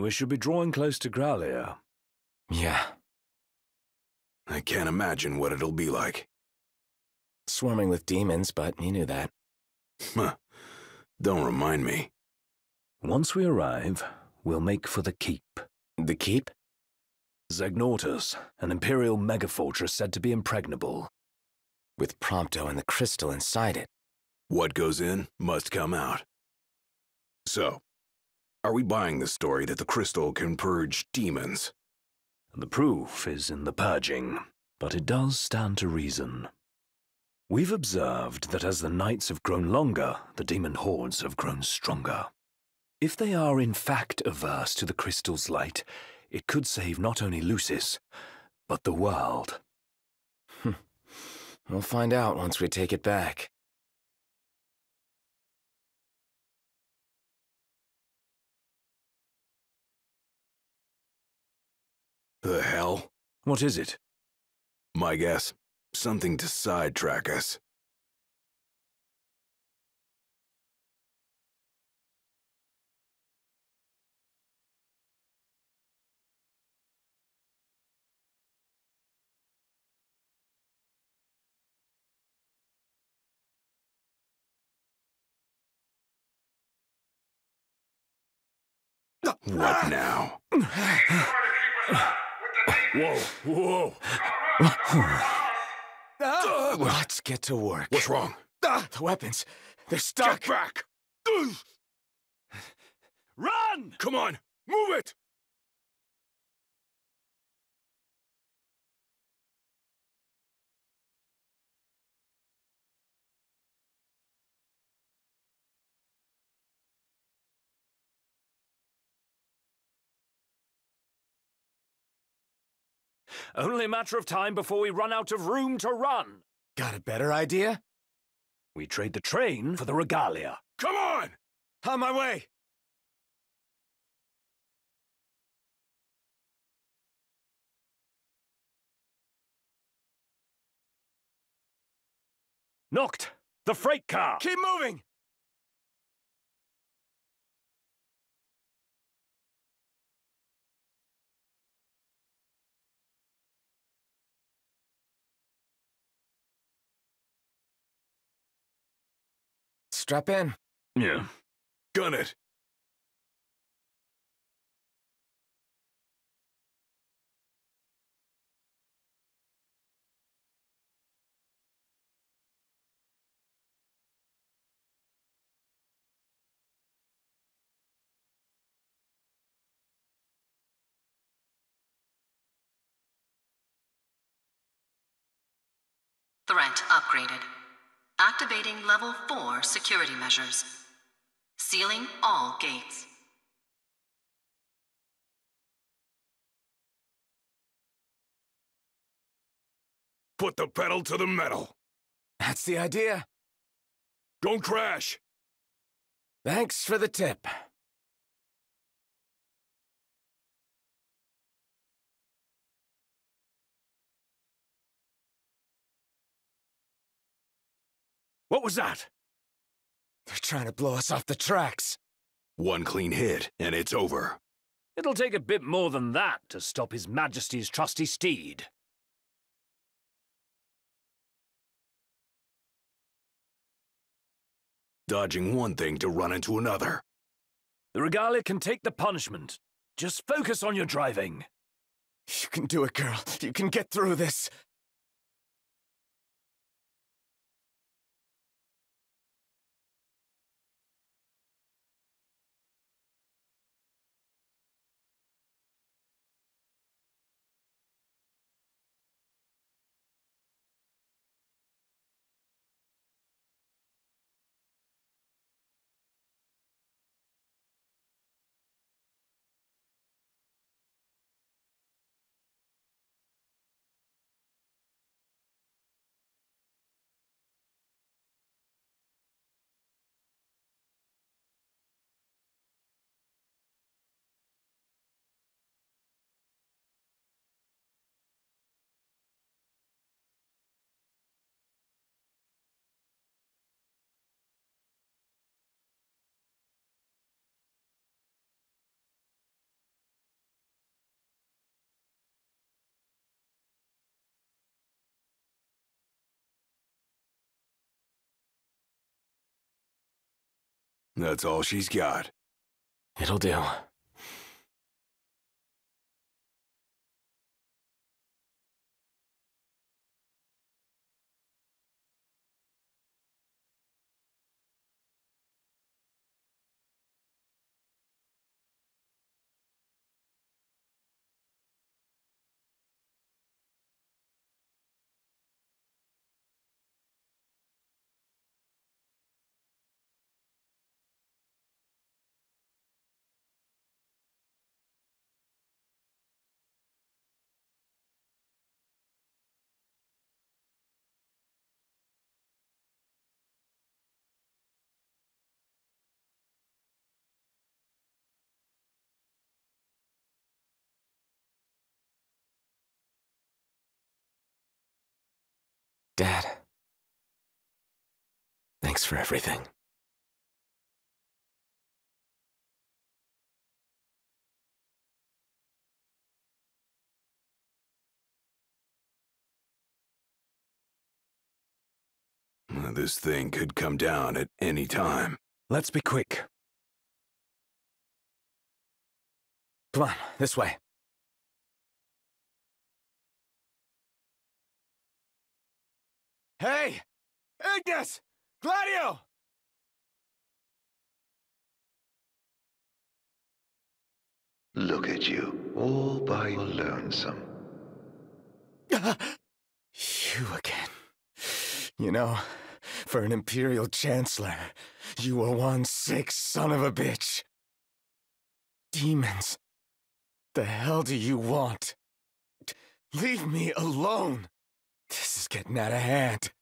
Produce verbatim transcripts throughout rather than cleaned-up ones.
We should be drawing close to Gralea. Yeah. I can't imagine what it'll be like. Swarming with demons, but you knew that. Huh. Don't remind me. Once we arrive, we'll make for the keep. The keep? Noctis, an Imperial megafortress said to be impregnable. With Prompto and the crystal inside it. What goes in must come out. So, are we buying the story that the crystal can purge demons? The proof is in the purging, but it does stand to reason. We've observed that as the nights have grown longer, the demon hordes have grown stronger. If they are in fact averse to the crystal's light, it could save not only Lucis, but the world. We'll find out once we take it back. The hell? What is it? My guess, something to sidetrack us. What now? Whoa, whoa. Ah, let's get to work. What's wrong? Ah, the weapons. They're stuck. Get back! Run! Come on, move it! Only a matter of time before we run out of room to run. Got a better idea? We trade the train for the regalia. Come on! On my way! Noct, the freight car! Keep moving! Strap in. Yeah. Gun it! Threat upgraded. Activating level four security measures. Sealing all gates. Put the pedal to the metal. That's the idea. Don't crash. Thanks for the tip. What was that? They're trying to blow us off the tracks. One clean hit, and it's over. It'll take a bit more than that to stop His Majesty's trusty steed. Dodging one thing to run into another. The regalia can take the punishment. Just focus on your driving. You can do it, girl. You can get through this. That's all she's got. It'll do. Dad. Thanks for everything. This thing could come down at any time. Let's be quick. Come on, this way. Hey! Ignis! Gladio! Look at you, all by your lonesome. You again. You know, for an Imperial Chancellor, you were one sick son of a bitch. Demons. The hell do you want? Leave me alone. This is getting out of hand.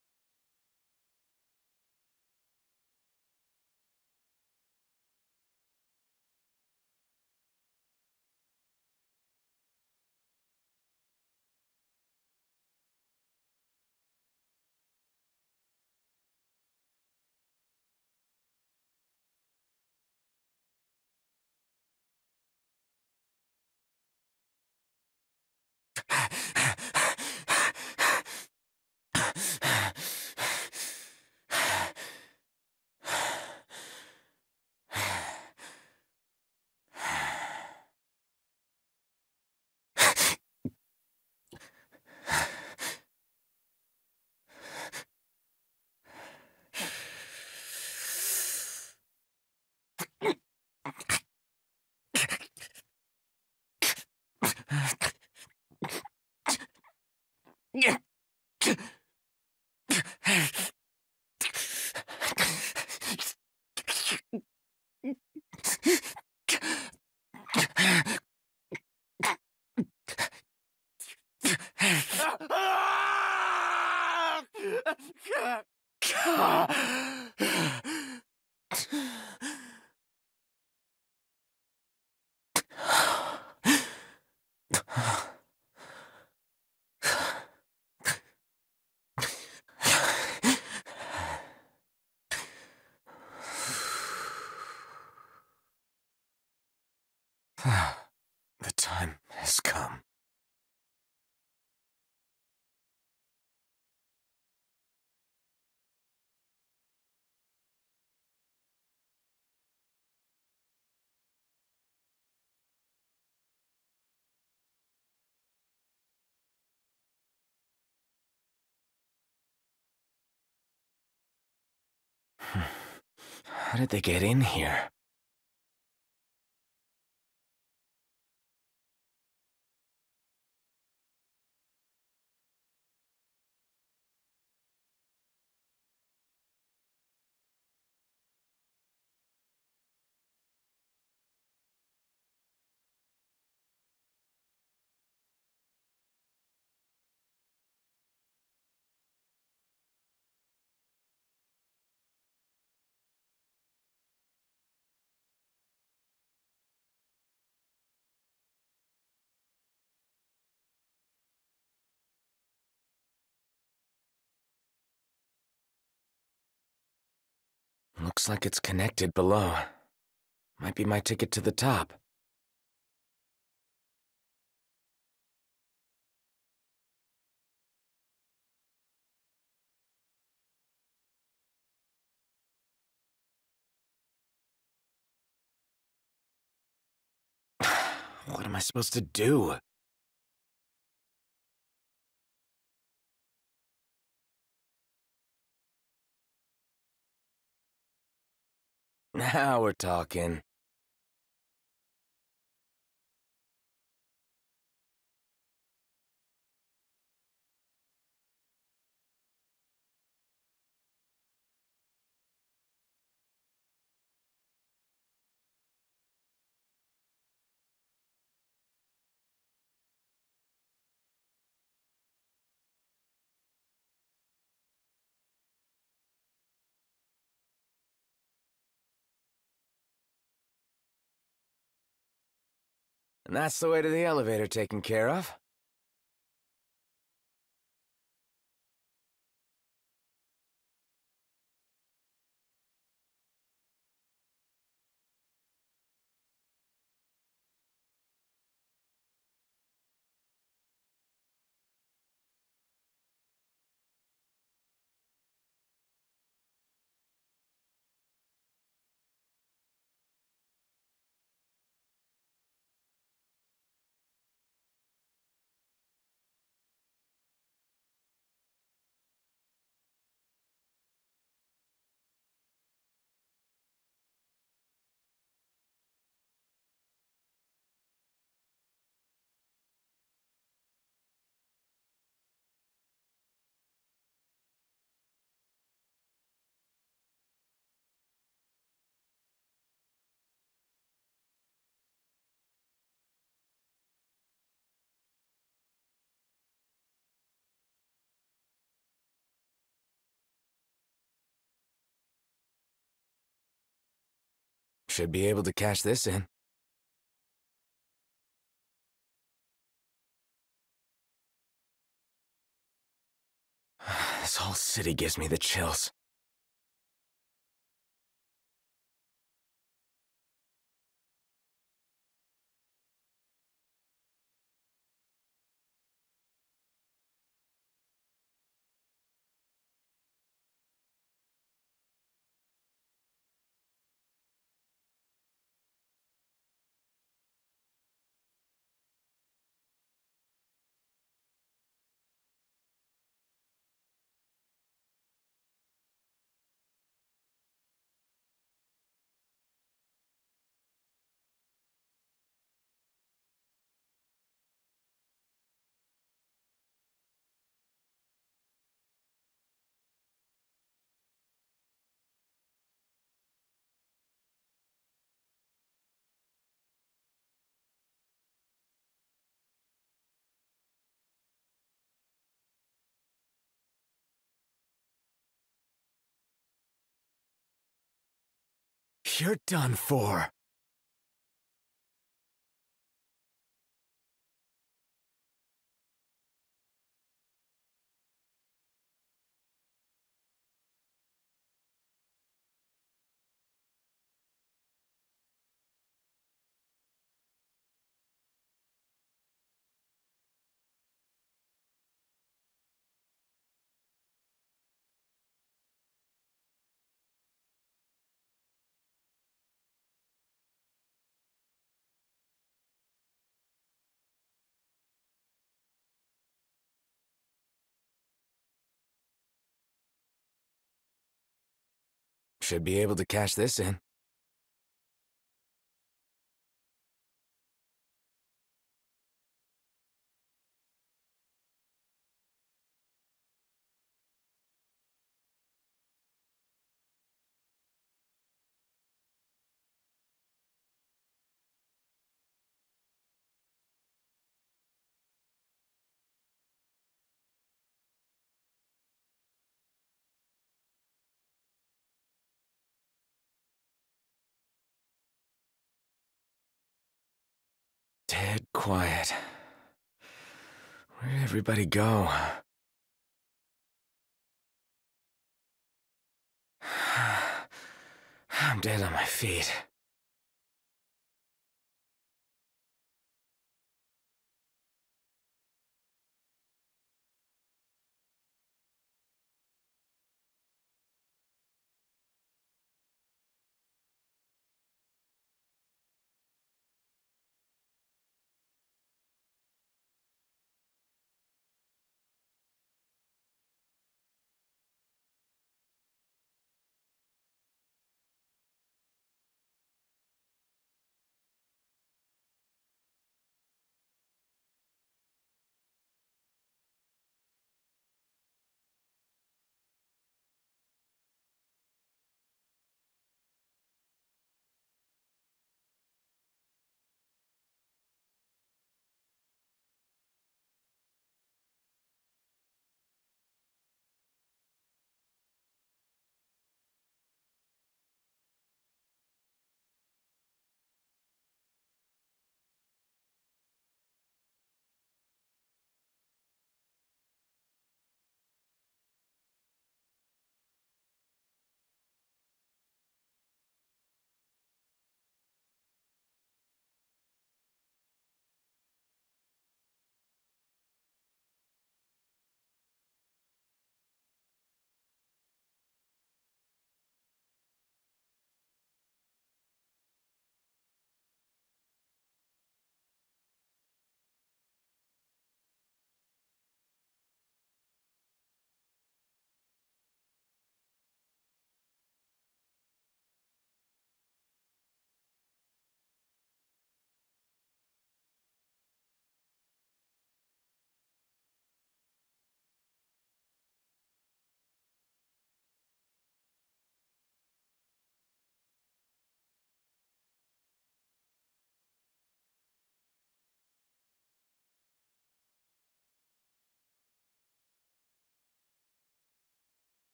The time has come. How did they get in here? Looks like it's connected below. Might be my ticket to the top. What am I supposed to do? Now we're talking. And that's the way to the elevator taken care of. Should be able to cash this in. This whole city gives me the chills. You're done for. Should be able to cash this in. Dead quiet. Where did everybody go? I'm dead on my feet.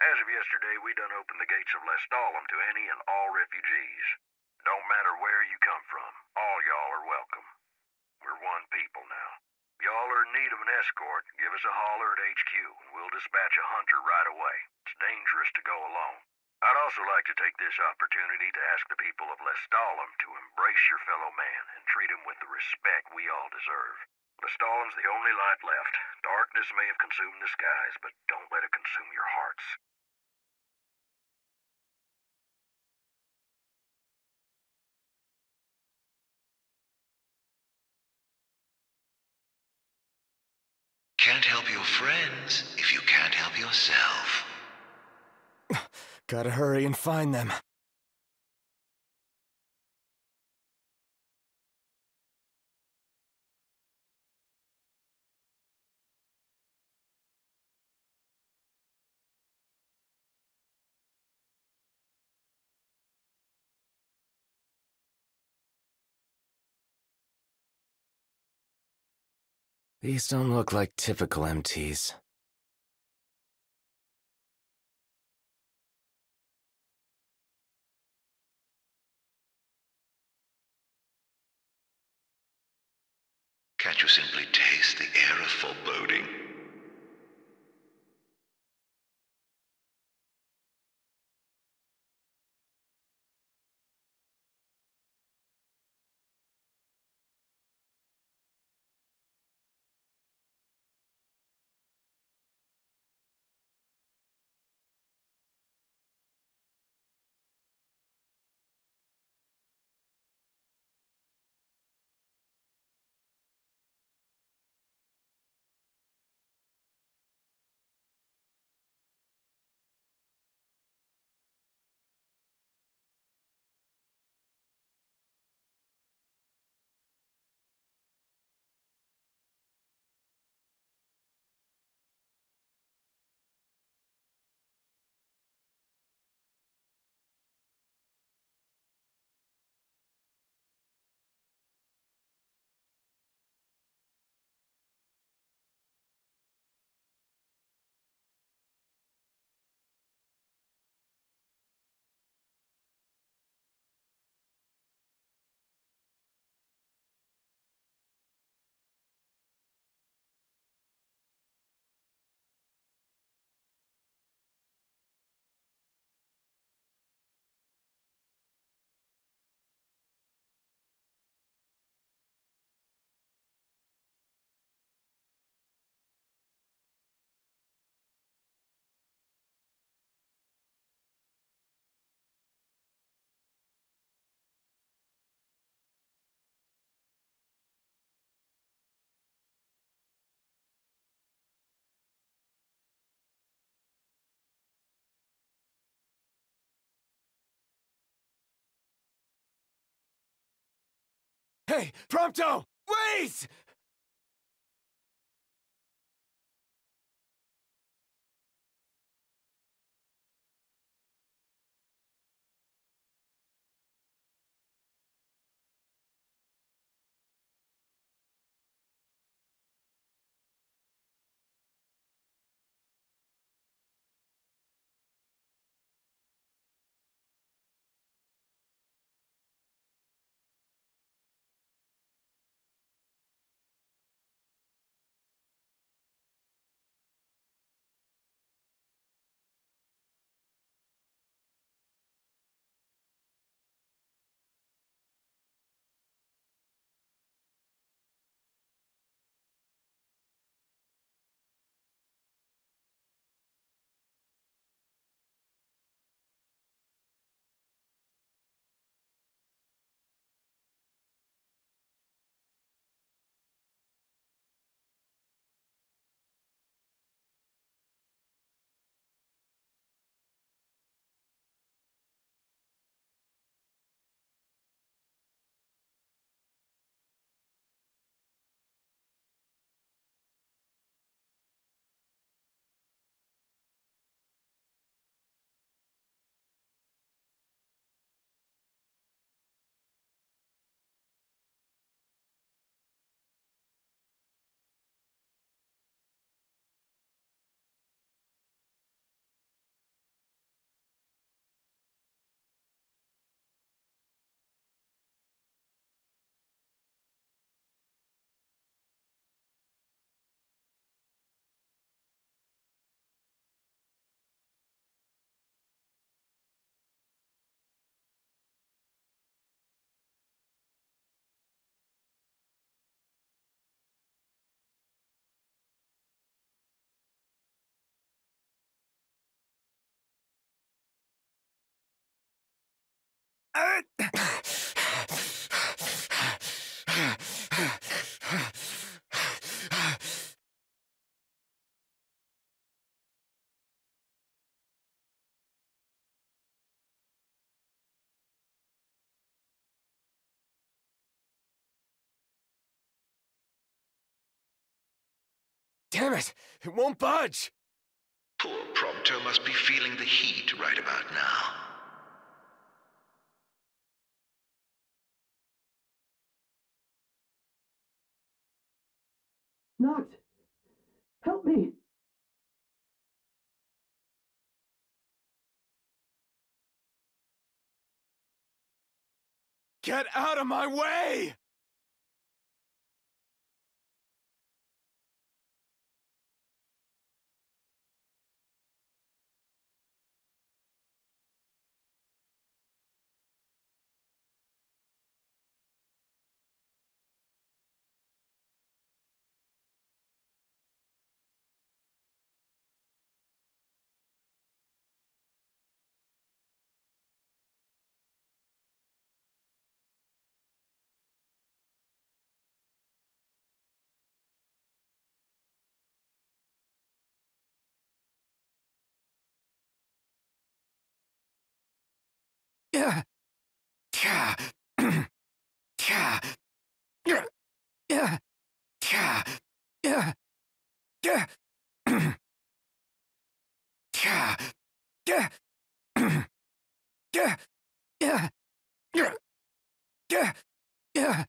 As of yesterday, we done opened the gates of Lestalem to any and all refugees. Don't matter where you come from, all y'all are welcome. We're one people now. If y'all are in need of an escort, give us a holler at H Q, and we'll dispatch a hunter right away. It's dangerous to go alone. I'd also like to take this opportunity to ask the people of Lestalem to embrace your fellow man and treat him with the respect we all deserve. Lestalem's the only light left. Darkness may have consumed the skies, but don't let it consume your hearts. Can't help your friends if you can't help yourself. Gotta hurry and find them. These don't look like typical M Ts. Can't you simply taste the air of foreboding? Hey, Prompto! Wait! Damn it! It won't budge! Poor Prompto must be feeling the heat right about now. Noct! Help me! Get out of my way! Yeah. Yeah. Yeah. Yeah. Yeah. Yeah. Yeah. Yeah. Yeah. Yeah. Yeah. Yeah. Yeah. Yeah. Yeah.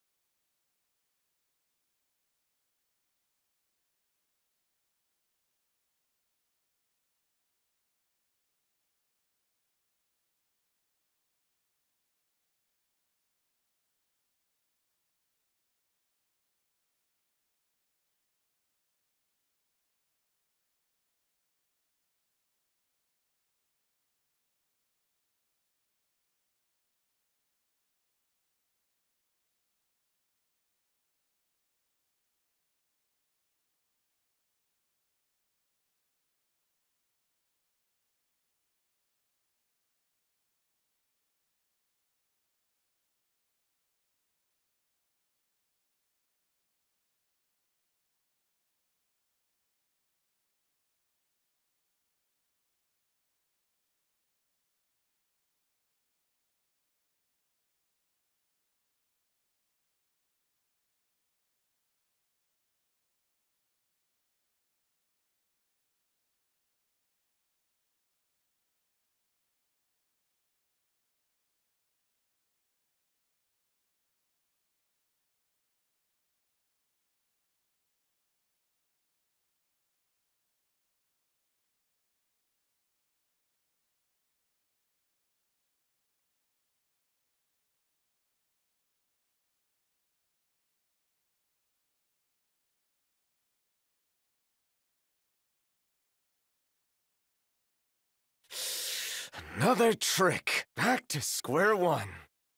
Another trick. Back to square one.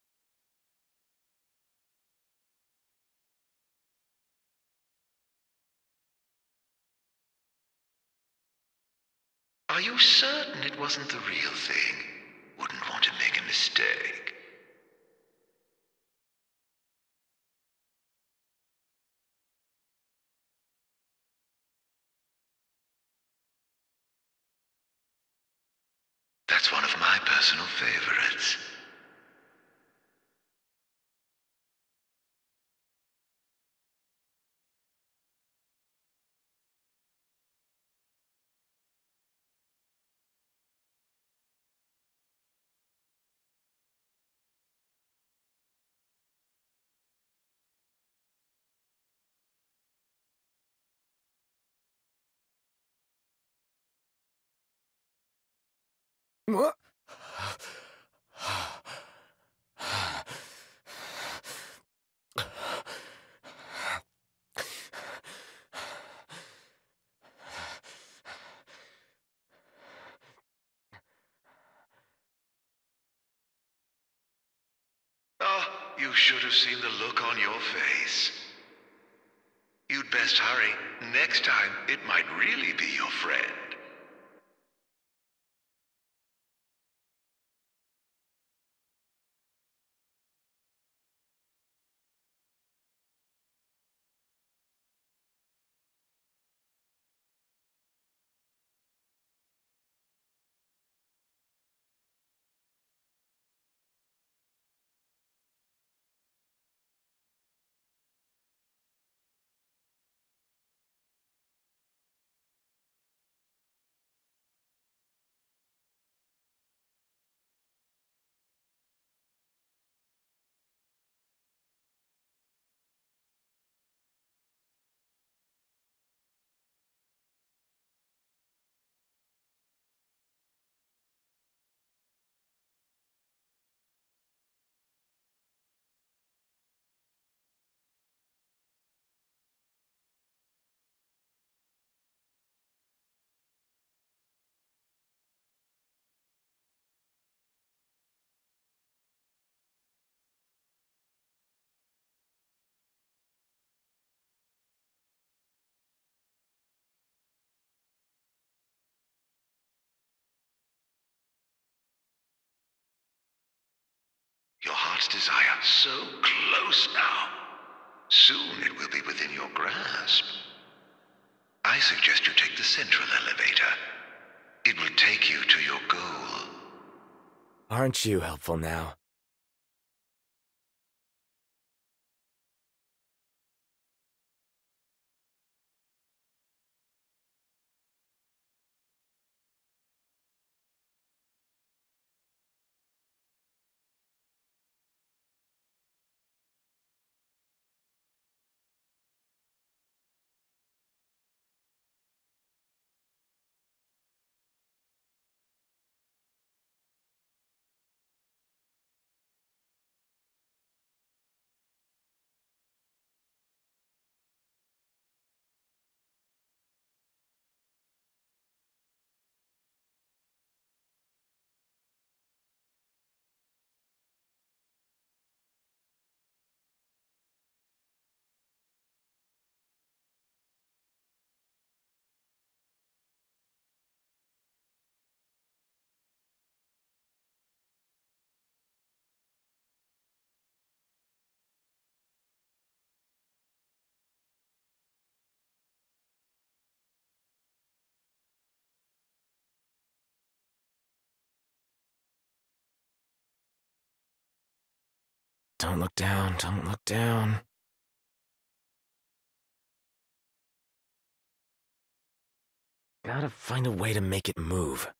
Are you certain it wasn't the real thing? Wouldn't want to make a mistake. That's one of my personal favorites. What? Oh, you should have seen the look on your face. You'd best hurry. Next time, it might really be your friend. heart's desire so close now. Soon it will be within your grasp. I suggest you take the central elevator. It will take you to your goal. Aren't you helpful now? Don't look down, don't look down. Gotta find a way to make it move.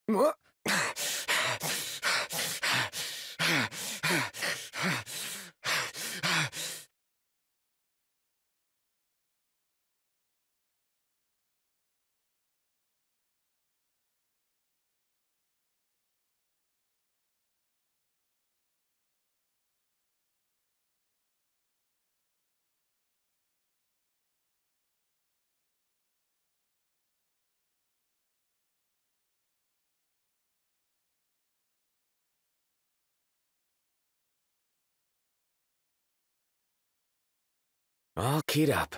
What? All keyed up.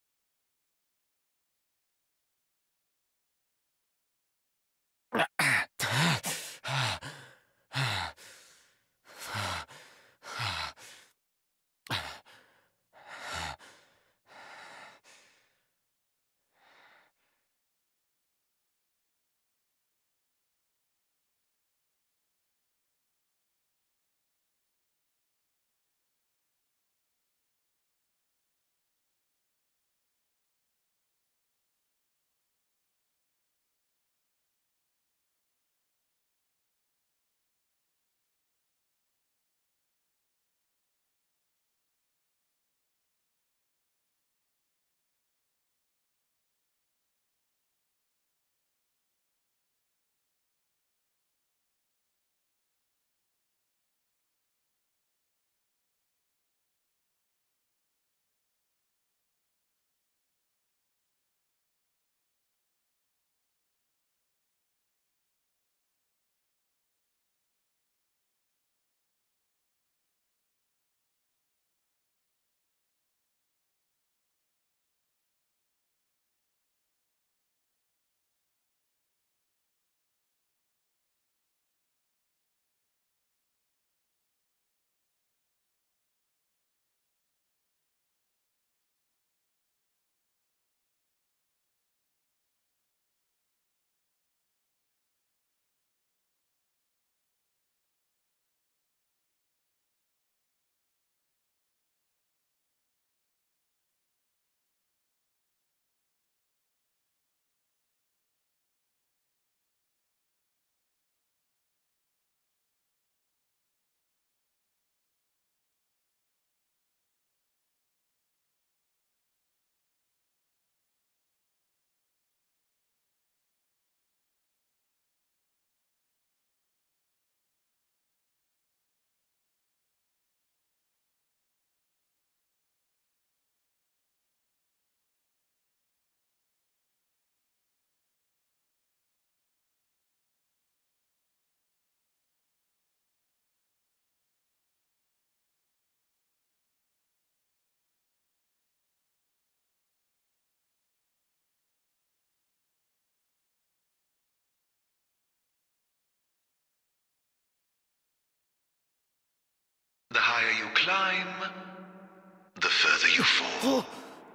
The higher you climb, the further you fall.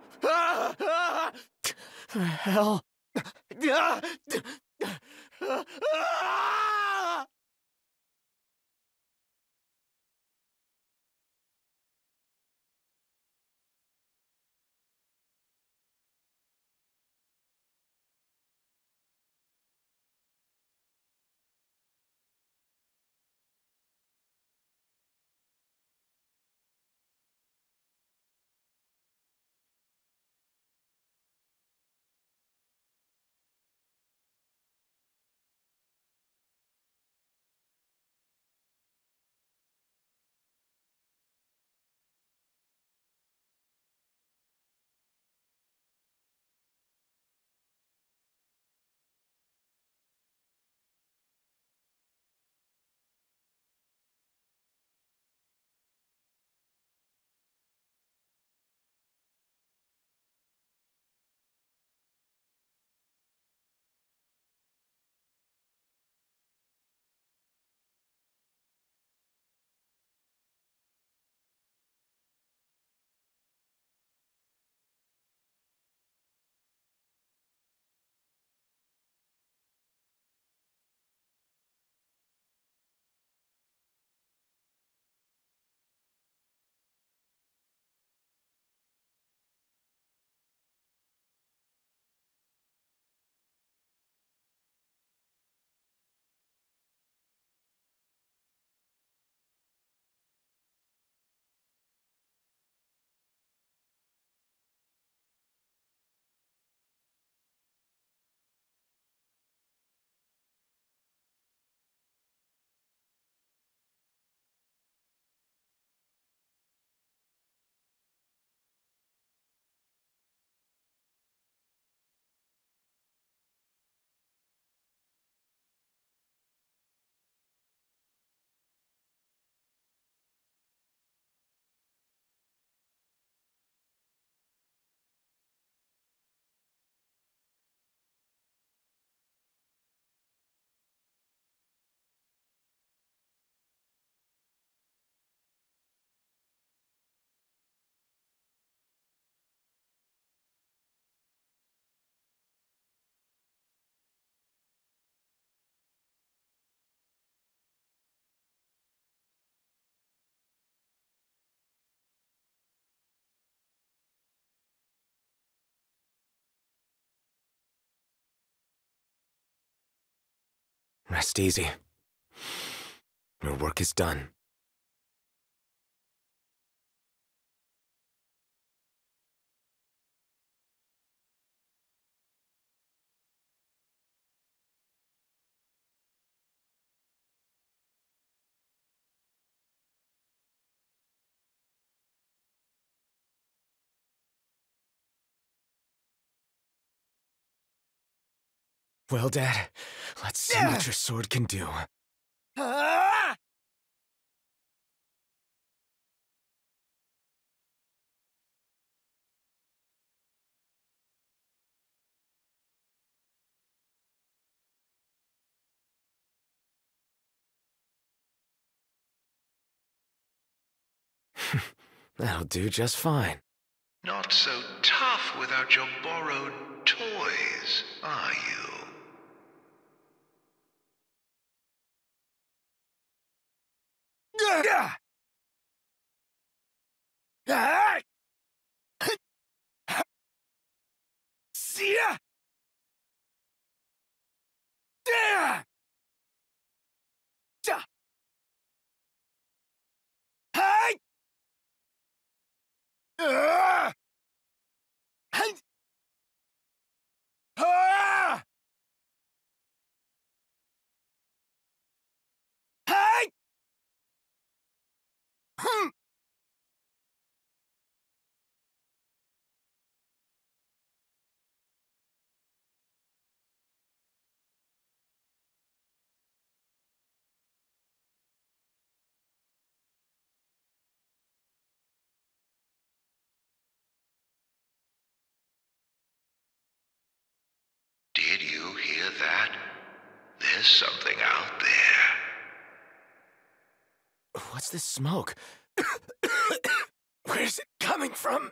Hell. Rest easy. Your work is done. Well, Dad, let's see what your sword can do. That'll do just fine. Not so tough without your borrowed toys, are you? Did you hear that? There's something out there. What's this smoke? Where's it coming from?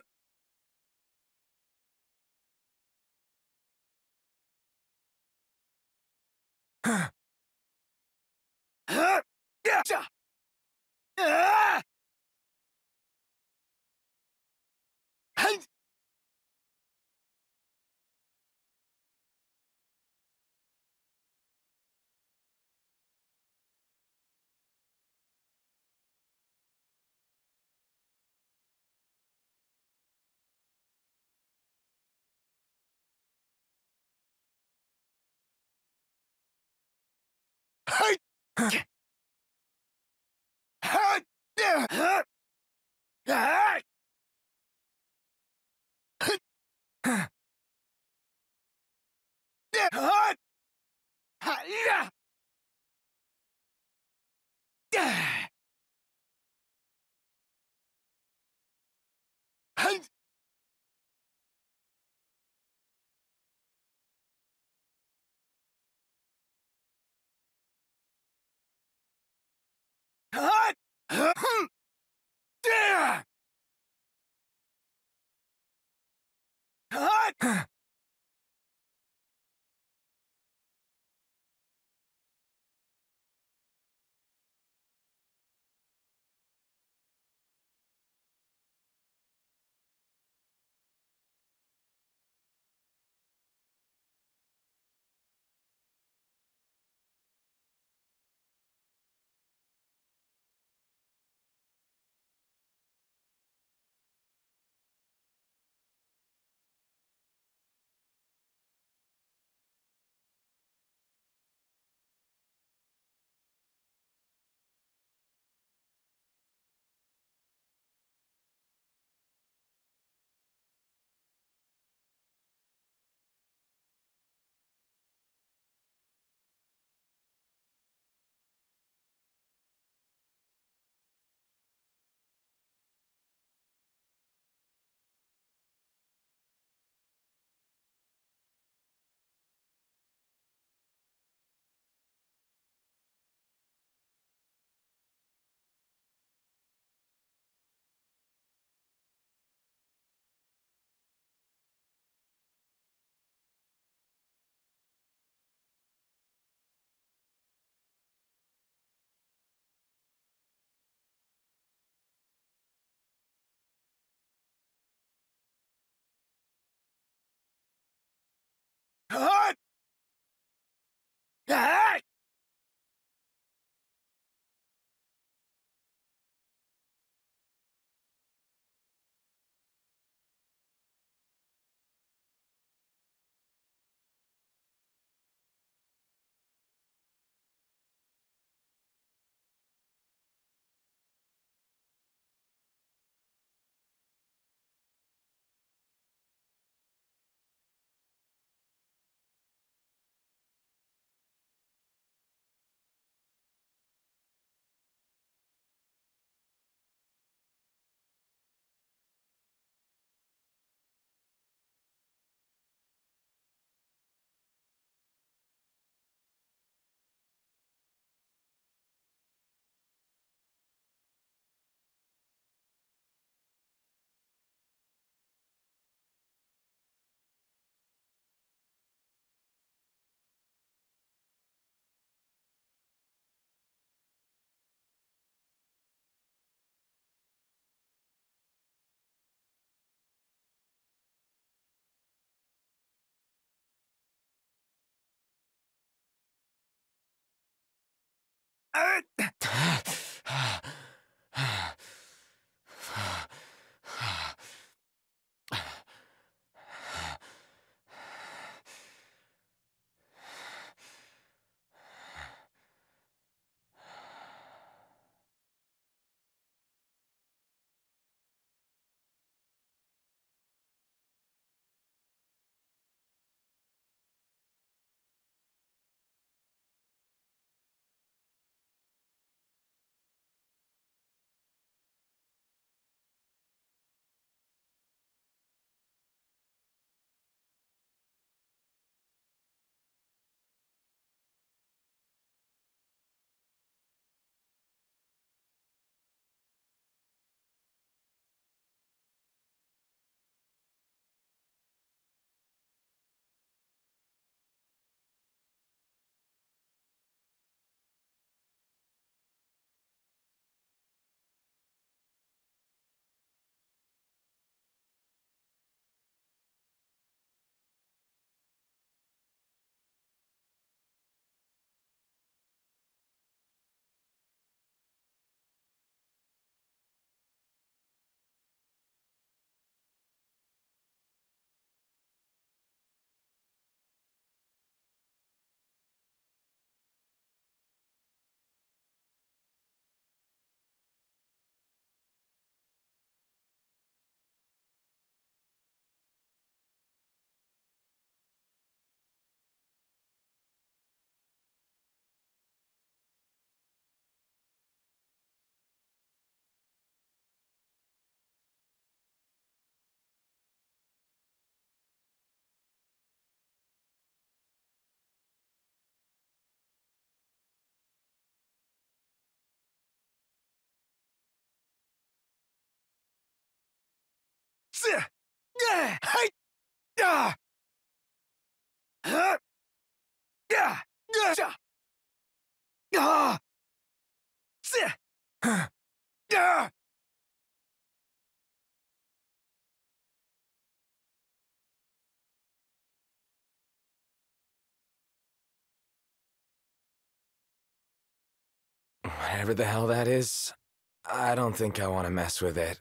Whatever the hell that is, I don't think I want to mess with it.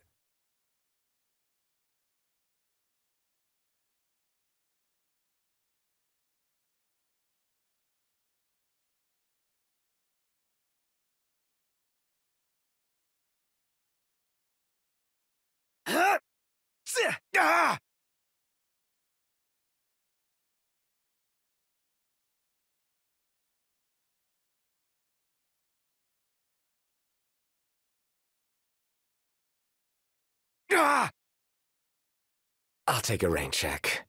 I'll take a rain check.